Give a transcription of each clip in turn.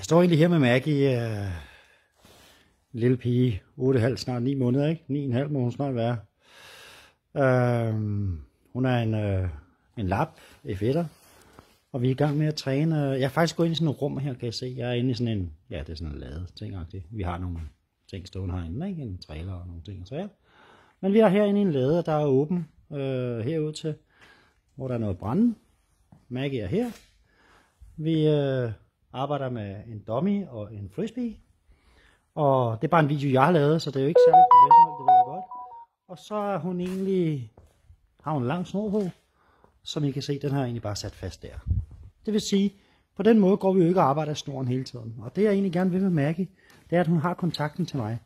står egentlig her med Maggie, en lille pige, 8,5, snart 9 måneder, ikke? 9,5 må hun snart være. Hun er en lap, F1'er, og vi er i gang med at træne. Jeg er faktisk gået ind i sådan et rum her, kan jeg se. Jeg er inde i sådan en, ja, det er sådan en lade ting-agtigt. Vi har nogle ting stående herinde, ikke? En trailer og nogle ting og så. Men vi er herinde i en lade, der er åben herud til, hvor der er noget brænde. Maggie er her. Vi arbejder med en dummy og en frisbee. Og det er bare en video, jeg har lavet, så det er jo ikke særlig professionelt, det ved jeg godt. Og så er hun egentlig, har hun en lang snor på, som I kan se, den har egentlig bare sat fast der. Det vil sige, på den måde går vi jo ikke og arbejder af snoren hele tiden. Og det jeg egentlig gerne vil med Maggie, det er, at hun har kontakten til mig.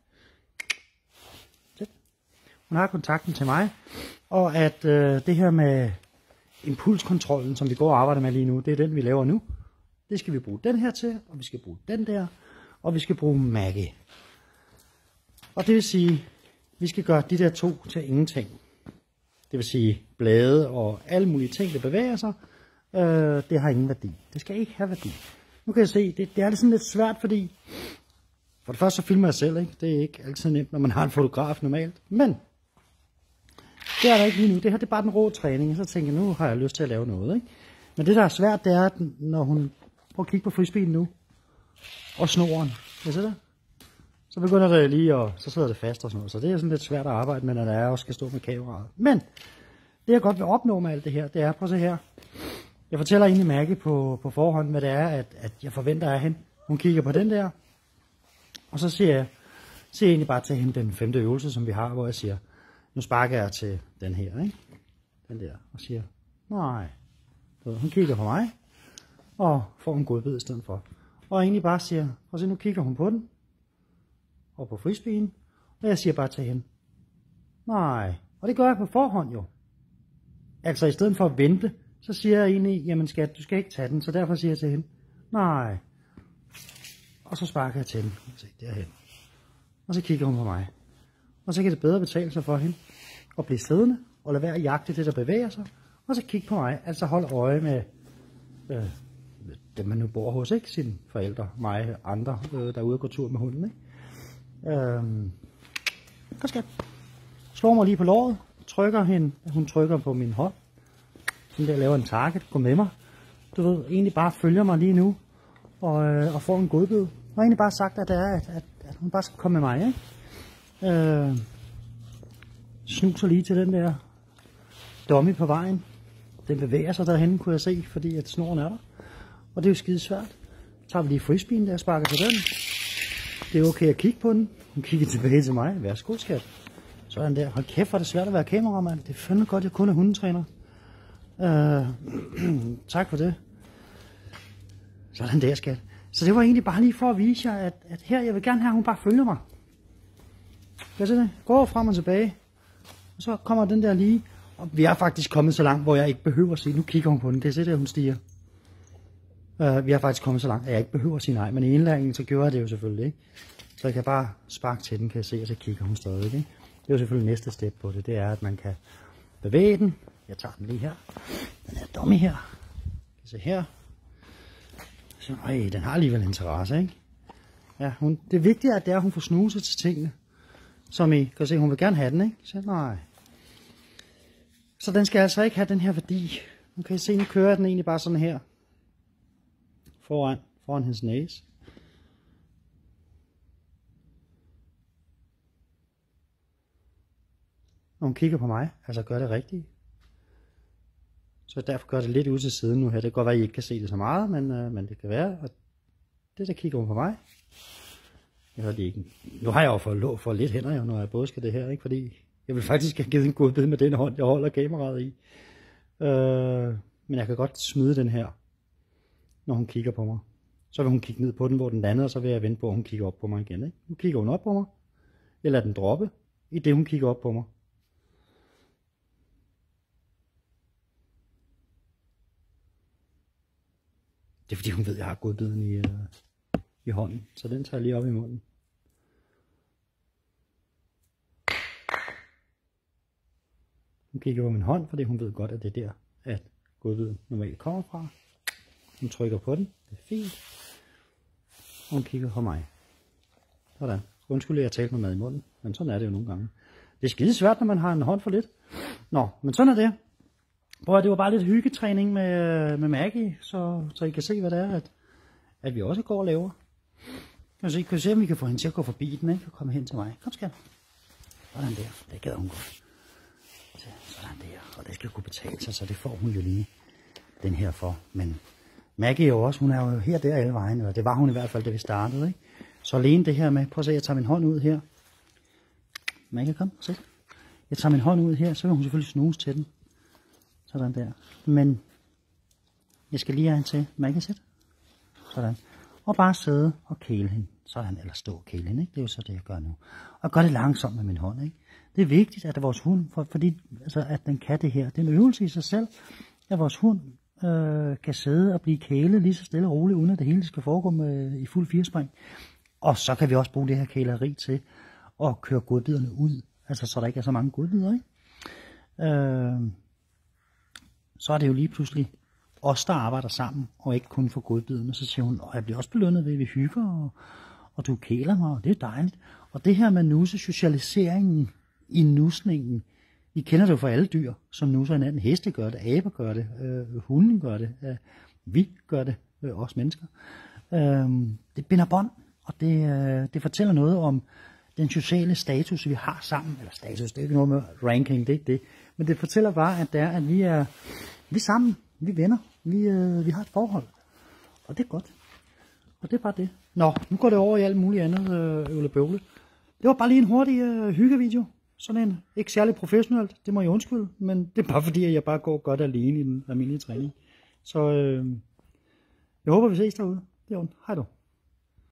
Hun har kontakten til mig, og at det her med impulskontrollen, som vi går og arbejder med lige nu, det er den, vi laver nu. Det skal vi bruge den her til, og vi skal bruge den der, og vi skal bruge Maggie. Og det vil sige, vi skal gøre de der to til ingenting. Det vil sige, blade og alle mulige ting, der bevæger sig, det har ingen værdi. Det skal ikke have værdi. Nu kan jeg se, det er sådan lidt svært, fordi for det første så filmer jeg selv, ikke? Det er ikke altid nemt, når man har en fotograf normalt. Men det er der ikke lige nu. Det her det er bare den rå træning, og så tænker jeg, nu har jeg lyst til at lave noget, ikke? Men det der er svært, det er, at når hun prøver at kigge på frisbeen nu, og snoren, kan I se det? Så begynder det lige, og så sidder det fast og sådan noget. Så det er sådan lidt svært at arbejde med, når der er og skal stå med kameraet. Men det jeg godt vil opnå med alt det her, det er, prøv at se her. Jeg fortæller egentlig Maggie på forhånd, hvad det er, at jeg forventer af hende. Hun kigger på den der, og så siger jeg egentlig bare til hende den 5. øvelse, som vi har, hvor jeg siger, nu sparker jeg til den her, ikke? Den der, og siger, nej. Hun kigger på mig, og får en godbid i stedet for. Og egentlig bare siger, og så nu kigger hun på den, og på frisbeen, og jeg siger bare til hende, nej. Og det gør jeg på forhånd jo. Altså i stedet for at vente, så siger jeg egentlig, jamen skat, du skal ikke tage den, så derfor siger jeg til hende, nej. Og så sparker jeg til hende, se derhen. Og så kigger hun på mig. Og så kan det bedre betale sig for hende at blive siddende, og lade være at jagte det, der bevæger sig, og så kigge på mig, altså holde øje med dem, man nu bor hos, ikke? Sine forældre, mig, andre, der er ude og gå tur med hunden, ikke? Godt skat. Slår mig lige på låret, trykker hende, hun trykker på min hånd, sådan der laver en target, gå med mig, du ved, egentlig bare følger mig lige nu, og får en godbid. Og egentlig bare sagt, at det er, at hun bare skal komme med mig, ikke? Snuser lige til den der dummy på vejen. Den bevæger sig derhen, kunne jeg se, fordi at snoren er der. Og det er jo skide svært. Så tager vi lige frisbeen der, sparker til den. Det er okay at kigge på den. Hun kigger tilbage til mig. Værsgo, skat. Sådan der. Hold kæft, hvor er det svært at være kameramand. Det er fandme godt, jeg kun er hundetræner. Tak for det. Sådan der, skat. Så det var egentlig bare lige for at vise jer, at her, jeg vil gerne have, at hun bare følger mig. Kan I se det? Går frem og tilbage. Og så kommer den der lige. Og vi er faktisk kommet så langt, hvor jeg ikke behøver at sige, nu kigger hun på den. Det er så der, hun stiger. Vi er faktisk kommet så langt, at jeg ikke behøver at sige nej. Men i indlæringen, så gjorde jeg det jo selvfølgelig, ikke? Så jeg kan bare sparke til den, kan jeg se, og så kigger hun stadig, ikke? Det er jo selvfølgelig næste step på det. Det er, at man kan bevæge den. Jeg tager den lige her. Den er dummy her. Kan I se her. Så, den har alligevel interesse, ikke? Ja, det vigtige er, at det er, at hun får snuset til tingene. Som I kan se, hun vil gerne have den, ikke? Så nej. Så den skal altså ikke have den her værdi. Nu kan I se, nu kører den egentlig bare sådan her. Foran hendes næse. Og hun kigger på mig, altså gør det rigtigt. Så derfor gør det lidt ud til siden nu her. Det kan godt være, at I ikke kan se det så meget, men det kan være. Og det der kigger hun på mig. Jeg hørte ikke. Nu har jeg jo for lidt hænder, jo, når jeg både skal det her, ikke? Fordi jeg vil faktisk have givet en god bid med den hånd, jeg holder kameraet i. Men jeg kan godt smide den her, når hun kigger på mig. Så vil hun kigge ned på den, hvor den lander, og så vil jeg vente på, at hun kigger op på mig igen, ikke? Nu kigger hun op på mig. Jeg lader den droppe, i det hun kigger op på mig. Det er fordi hun ved, at jeg har godbiden i hånden, så den tager jeg lige op i munden. Hun kigger på min hånd, fordi hun ved godt, at det er der, at godbiden normalt kommer fra. Hun trykker på den, det er fint. hun kigger på mig. Sådan. Undskyld, at jeg talte med mad i munden, men sådan er det jo nogle gange. Det er skide svært, når man har en hånd for lidt. Nå, men sådan er det. Prøv at det var bare lidt hyggetræning med Maggie, så I kan se, hvad det er, at vi også går og laver. Kan vi se, om vi kan få hende til at gå forbi den, ikke? Og komme hen til mig. Kom, skat. Sådan der. Det gad hun godt. Sådan der. Og det skal kunne betale sig, så det får hun jo lige den her for. Men Maggie er jo også, hun er jo her der alle vejen, og det var hun i hvert fald, da vi startede, ikke? Så alene det her med, prøv at se, jeg tager min hånd ud her. Maggie, kom, se. Jeg tager min hånd ud her, så vil hun selvfølgelig snuse til den. Sådan der. Men jeg skal lige have hende til. Maggie, sæt. Sådan. Og bare sidde og kæle hende. Sådan, eller stå og kæle hende, ikke? Det er jo så det, jeg gør nu. Og gør det langsomt med min hånd, ikke? Det er vigtigt, at vores hund, fordi altså, at den kan det her. Det er en øvelse i sig selv, at vores hund kan sidde og blive kælet lige så stille og roligt, uden at det hele skal foregå i fuld firespring. Og så kan vi også bruge det her kæleri til at køre godbiderne ud. Altså, så der ikke er så mange godbider, ikke? Så er det jo lige pludselig os, der arbejder sammen, og ikke kun for godbiderne. Så siger hun, jeg bliver også belønnet ved, at vi hygger, og du kæler mig, og det er dejligt. Og det her med nusse, socialiseringen i nusningen, I kender det jo for alle dyr, som nusser hinanden. Heste gør det, aber gør det, hunden gør det, vi gør det, os mennesker. Det binder bånd, og det fortæller noget om den sociale status, vi har sammen. Eller status, det er ikke noget med ranking, det er ikke det. Men det fortæller bare, at vi er sammen, vi er venner, vi har et forhold. Og det er godt. Og det er bare det. Nå, nu går det over i alt muligt andet øvlebøvle. Det var bare lige en hurtig hyggevideo. Sådan en, ikke særlig professionelt, det må jeg undskylde, men det er bare fordi, at jeg bare går godt alene i den almindelige træning. Så jeg håber, vi ses derude. Det er ondt. Hej du.